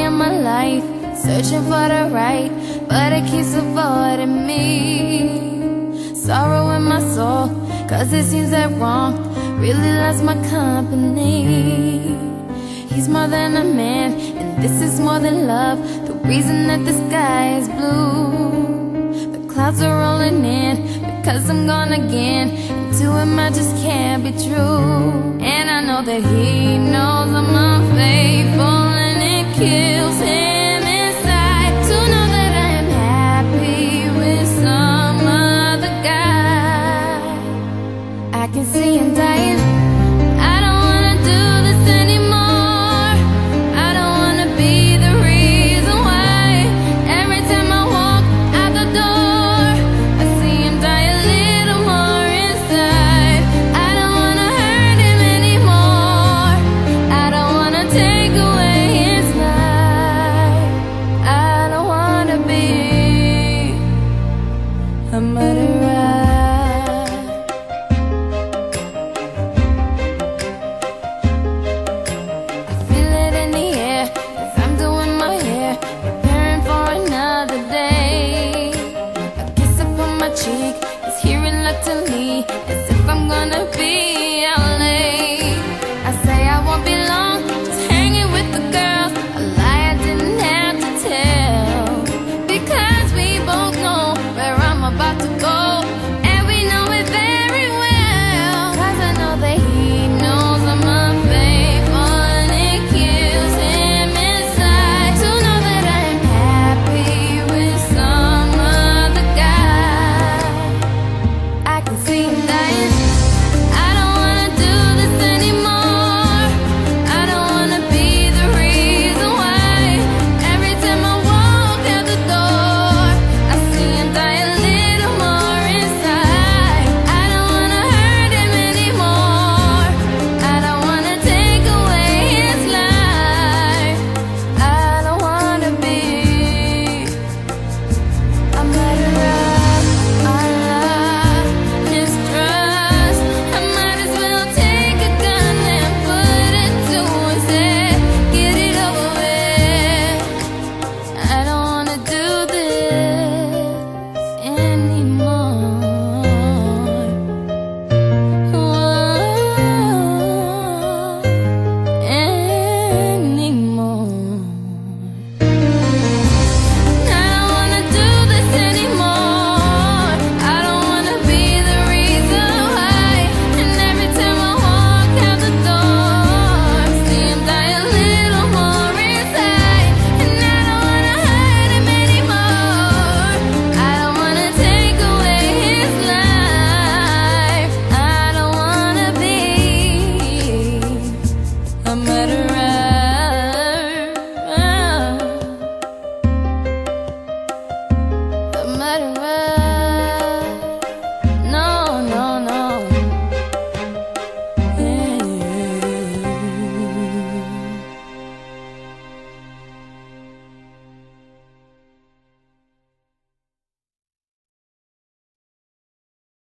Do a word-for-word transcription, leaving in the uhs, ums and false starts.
in my life, searching for the right, but it keeps avoiding me. Sorrow in my soul, cause it seems that wrong really loves my company. He's more than a man, and this is more than love, the reason that the sky is blue. The clouds are rolling in, because I'm gone again, and to him I just can't be true. And I know that he knows I'm unfaithful, and it kills him.